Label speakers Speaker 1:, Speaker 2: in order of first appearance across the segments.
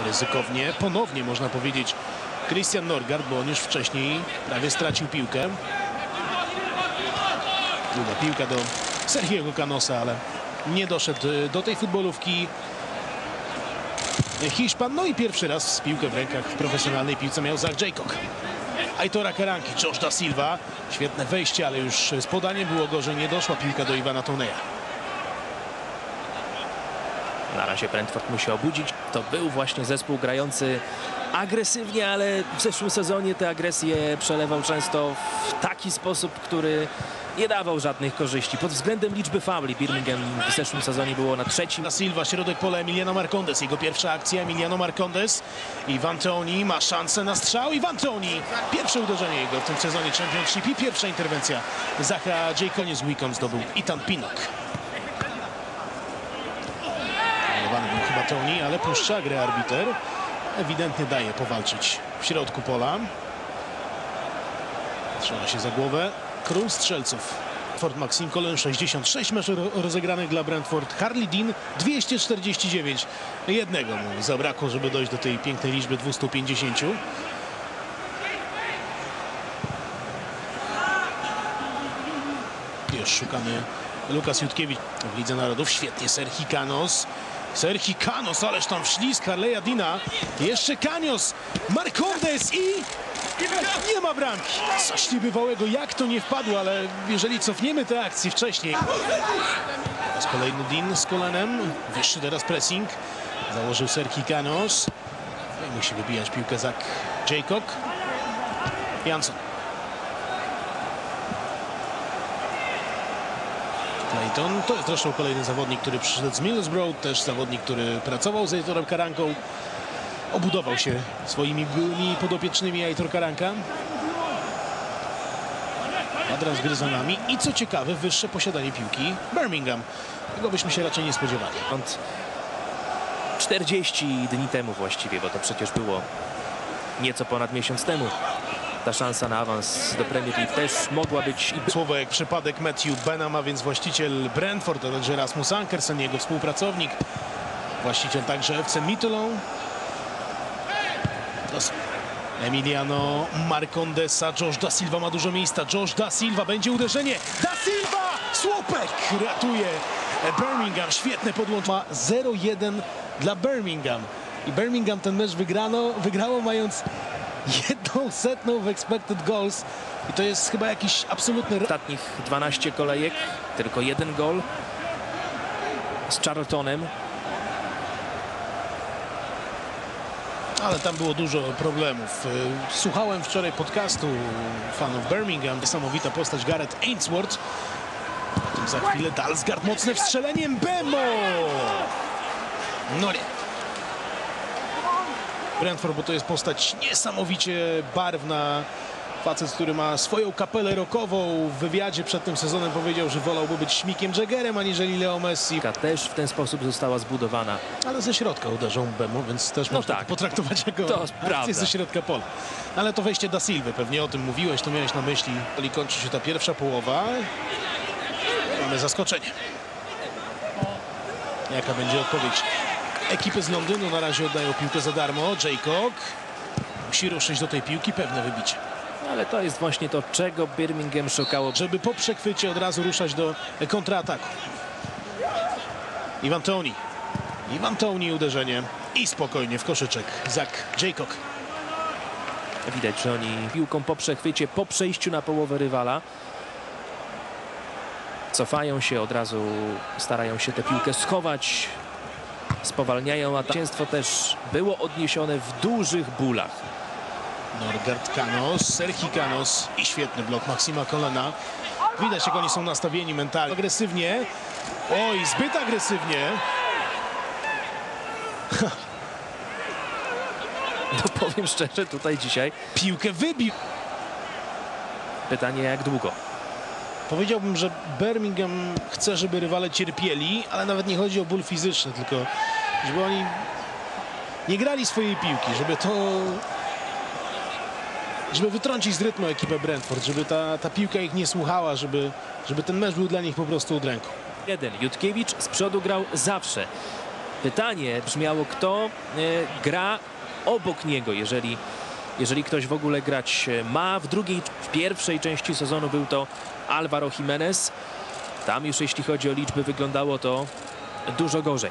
Speaker 1: Ryzykownie, ponownie można powiedzieć, Christian Norgard, bo on już wcześniej prawie stracił piłkę. Długa piłka do Sergiego Canosa, ale nie doszedł do tej futbolówki Hiszpan. No i pierwszy raz piłkę w rękach w profesjonalnej piłce miał Zach Jacob. Aitora Karanki, Josh Da Silva. Świetne wejście, ale już z podaniem było gorzej. Nie doszła piłka do Ivana Toneja.
Speaker 2: Na razie Brentford musi obudzić. To był właśnie zespół grający agresywnie, ale w zeszłym sezonie tę agresję przelewał często w taki sposób, który nie dawał żadnych korzyści. Pod względem liczby fauli Birmingham w zeszłym sezonie było na trzecim.
Speaker 1: Da Silva, środek pola, Emiliano Marcondes. Jego pierwsza akcja, Emiliano Marcondes. Ivan Toney ma szansę na strzał. Ivan Toney, pierwsze uderzenie jego w tym sezonie Championship i pierwsza interwencja Zacha Jacob. Z Wickham zdobył Ethan Pinnock. Malowany był chyba Toney, ale puszcza grę arbiter. Ewidentnie daje powalczyć w środku pola. Trzyma się za głowę król strzelców. Ford Maxime Colin 66 meczów rozegranych dla Brentford. Harley Dean 249. Jednego mu zabrakło, żeby dojść do tej pięknej liczby 250. Już szukany Lukas Jutkiewicz w Lidze Narodów. Świetnie Sergi Canos. Sergi Canos, ależ tam wślizg Harleya Deana. Jeszcze Canos, Marcondes i nie ma bramki. Coś niebywałego, jak to nie wpadło, ale jeżeli cofniemy te akcje wcześniej. Teraz kolejny Dean z kolanem. Wyższy teraz pressing. Założył Sergi Canos. No i musi wybijać piłkę Zach Jacob. Jansson. Clayton to jest zresztą kolejny zawodnik, który przyszedł z Middlesbrough, też zawodnik, który pracował z Aitorem Karanką, obudował się swoimi byłymi podopiecznymi. Aitor Karanka. Kwadrans gry za nami i co ciekawe, wyższe posiadanie piłki Birmingham. Tego byśmy się raczej nie spodziewali.
Speaker 2: 40 dni temu właściwie, bo to przecież było nieco ponad miesiąc temu. Ta szansa na awans do Premier League też mogła być.
Speaker 1: Słowo jak przypadek Matthew Benham, a więc właściciel Brentford, a także Rasmus Ankersen, jego współpracownik. Właściciel także FC Midtjylland. Emiliano Marcondesa, Josh Da Silva ma dużo miejsca. Josh Da Silva, będzie uderzenie. Da Silva! Słupek ratuje Birmingham. Świetne podłączenie. Ma 0-1 dla Birmingham. I Birmingham ten mecz wygrało mając 1/100 w expected goals. I to jest chyba jakiś absolutny...
Speaker 2: Ostatnich 12 kolejek, tylko 1 gol z Charltonem.
Speaker 1: Ale tam było dużo problemów. Słuchałem wczoraj podcastu fanów Birmingham. Niesamowita postać Gareth Ainsworth. Potem za chwilę Dalsgaard, mocne wstrzelenie. Mbemo! No nie. Brentford, bo to jest postać niesamowicie barwna. Facet, który ma swoją kapelę rockową. W wywiadzie przed tym sezonem powiedział, że wolałby być Mikiem Jaggerem aniżeli Leo Messi.
Speaker 2: Też w ten sposób została zbudowana.
Speaker 1: Ale ze środka uderzał Mbemo, więc też można to potraktować jako akcję ze środka pola. Ale to wejście Da Silva, pewnie o tym mówiłeś, to miałeś na myśli. Jeżeli kończy się ta pierwsza połowa, mamy zaskoczenie. Jaka będzie odpowiedź ekipy z Londynu? Na razie oddają piłkę za darmo. Jacob musi ruszyć do tej piłki, pewne wybicie.
Speaker 2: Ale to jest właśnie to, czego Birmingham szukało.
Speaker 1: Żeby po przechwycie od razu ruszać do kontrataku. Ivan Toney. Ivan Toney uderzenie i spokojnie w koszyczek Zach Jacob.
Speaker 2: Widać, że oni piłką po przechwycie, po przejściu na połowę rywala cofają się, od razu starają się tę piłkę schować, spowalniają, a zwycięstwo też było odniesione w dużych bólach.
Speaker 1: Norgard, Canos, Sergi Canos i świetny blok Maxima Colina. Widać, jak oni są nastawieni mentalnie. Agresywnie. Oj, zbyt agresywnie.
Speaker 2: No powiem szczerze, tutaj dzisiaj
Speaker 1: piłkę wybił.
Speaker 2: Pytanie, jak długo?
Speaker 1: Powiedziałbym, że Birmingham chce, żeby rywale cierpieli, ale nawet nie chodzi o ból fizyczny, tylko żeby oni nie grali swojej piłki, żeby wytrącić z rytmu ekipę Brentford, żeby ta piłka ich nie słuchała, żeby ten mecz był dla nich po prostu od ręku.
Speaker 2: Jutkiewicz z przodu grał zawsze. Pytanie brzmiało, kto gra obok niego, jeżeli ktoś w ogóle grać ma. W pierwszej części sezonu był to Alvaro Jimenez. Tam już jeśli chodzi o liczby wyglądało to dużo gorzej.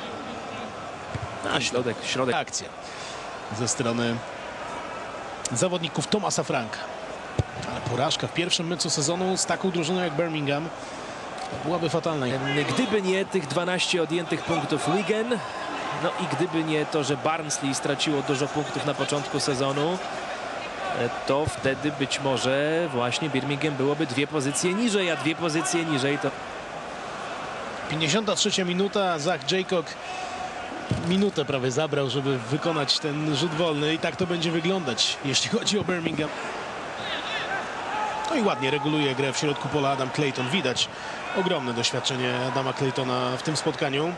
Speaker 2: A środek.
Speaker 1: Akcja ze strony zawodników Thomasa Franka. Ale porażka w pierwszym meczu sezonu z taką drużyną jak Birmingham byłaby fatalna.
Speaker 2: Gdyby nie tych 12 odjętych punktów Wigan, no i gdyby nie to, że Barnsley straciło dużo punktów na początku sezonu, to wtedy być może właśnie Birmingham byłoby 2 pozycje niżej, a 2 pozycje niżej to...
Speaker 1: 53 minuta, Zach Jaycock minutę prawie zabrał, żeby wykonać ten rzut wolny i tak to będzie wyglądać, jeśli chodzi o Birmingham. No i ładnie reguluje grę w środku pola Adam Clayton. Widać ogromne doświadczenie Adama Claytona w tym spotkaniu.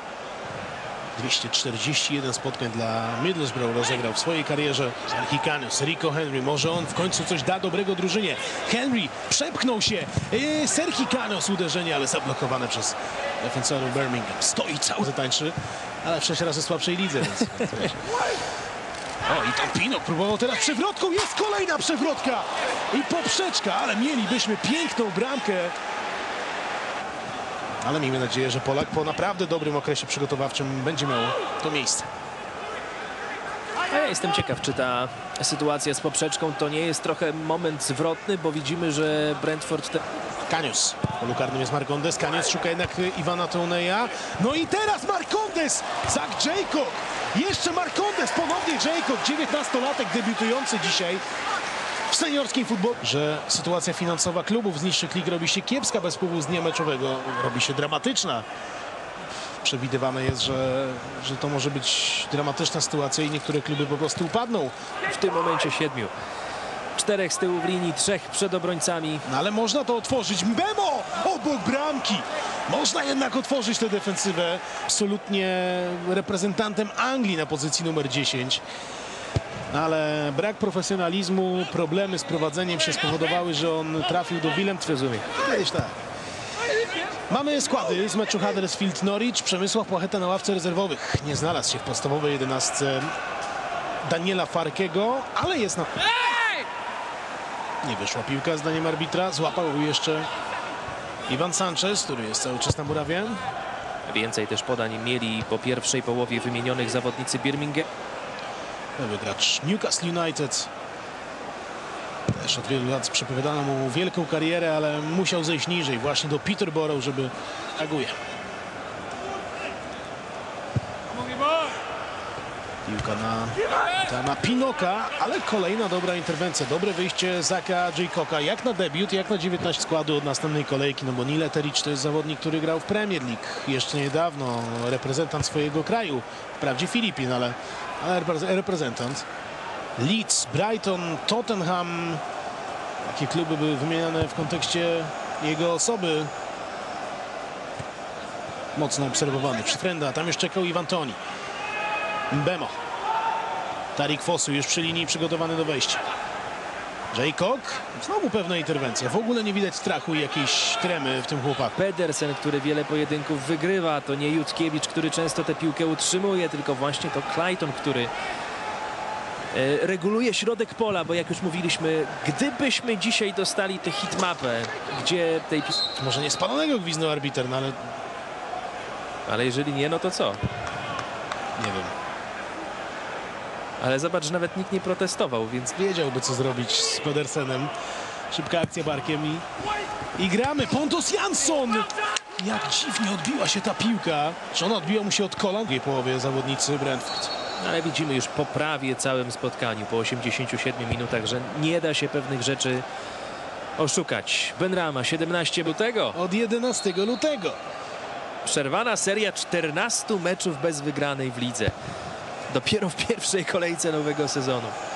Speaker 1: 241 spotkań dla Middlesbrough rozegrał w swojej karierze. Sergi Kanios, Rico Henry, może on w końcu coś da dobrego drużynie. Henry przepchnął się, Sergi Kanios uderzenie, ale zablokowane przez defensorów Birmingham. Stoi cały zatańczy, ale w 6 razy słabszej lidze, więc... O, i tam Pinok próbował teraz przewrotką, jest kolejna przewrotka i poprzeczka, ale mielibyśmy piękną bramkę. Ale miejmy nadzieję, że Polak po naprawdę dobrym okresie przygotowawczym będzie miał to miejsce.
Speaker 2: A ja jestem ciekaw, czy ta sytuacja z poprzeczką to nie jest trochę moment zwrotny, bo widzimy, że Brentford...
Speaker 1: Kanios. W polu karnym jest Marcondes. Kanios szuka jednak Ivana Touneja. No i teraz Marcondes! Zach Jaycock! Jeszcze Marcondes! Ponownie Jaycock, 19-latek debiutujący dzisiaj w seniorskim futbolu. Że sytuacja finansowa klubów z niższych lig robi się kiepska bez wpływu z dnia meczowego. Robi się dramatyczna. Przewidywane jest, że to może być dramatyczna sytuacja i niektóre kluby po prostu upadną.
Speaker 2: W tym momencie 7. 4 z tyłu w linii, 3 przed obrońcami.
Speaker 1: No ale można to otworzyć. Mbemo obok bramki. Można jednak otworzyć tę defensywę. Absolutnie reprezentantem Anglii na pozycji numer 10. Ale brak profesjonalizmu, problemy z prowadzeniem się spowodowały, że on trafił do Willem.
Speaker 2: Rozumiem.
Speaker 1: Kiedyś tak. Mamy składy z meczu Huddersfield Norwich. Przemysław Płacheta na ławce rezerwowych. Nie znalazł się w podstawowej 11 Daniela Farkiego, ale jest na... Nie wyszła piłka zdaniem arbitra. Złapał jeszcze Ivan Sanchez, który jest cały czas na murawie.
Speaker 2: Więcej też podań mieli po pierwszej połowie wymienionych zawodnicy Birmingham.
Speaker 1: Nowy gracz Newcastle United. Też od wielu lat przepowiadano mu wielką karierę, ale musiał zejść niżej, właśnie do Peterborough, żeby reaguje. Piłka na Pinoka, ale kolejna dobra interwencja. Dobre wyjście Zacha Jaycocka, jak na debiut, jak na 19 składu od następnej kolejki, no bo Neil Etheridge to jest zawodnik, który grał w Premier League jeszcze niedawno, reprezentant swojego kraju, wprawdzie Filipin, ale reprezentant. Leeds, Brighton, Tottenham, takie kluby były wymieniane w kontekście jego osoby. Mocno obserwowany. Przytręda, tam już czekał Ivan Toney. Mbemo. Tariq Fosu już przy linii, przygotowany do wejścia. Jaycock. Znowu pewna interwencja. W ogóle nie widać strachu i jakiejś tremy w tym chłopaku.
Speaker 2: Pedersen, który wiele pojedynków wygrywa. To nie Jutkiewicz, który często tę piłkę utrzymuje, tylko właśnie to Clayton, który reguluje środek pola, bo jak już mówiliśmy, gdybyśmy dzisiaj dostali tę hitmapę, gdzie tej...
Speaker 1: Może nie spalonego gwizdnął arbiter, no ale...
Speaker 2: Ale jeżeli nie, no to co?
Speaker 1: Nie wiem.
Speaker 2: Ale zobacz, że nawet nikt nie protestował, więc...
Speaker 1: Wiedziałby, co zrobić z Pedersenem. Szybka akcja barkiem i gramy. Pontus Jansson! Jak dziwnie odbiła się ta piłka. Czy ona odbiła mu się od kolan? W drugiej połowie zawodnicy Brentford.
Speaker 2: Ale widzimy już po prawie całym spotkaniu, po 87 minutach, że nie da się pewnych rzeczy oszukać. Benrahma, 17 lutego.
Speaker 1: Od 11 lutego.
Speaker 2: Przerwana seria 14 meczów bez wygranej w lidze. Dopiero w pierwszej kolejce nowego sezonu.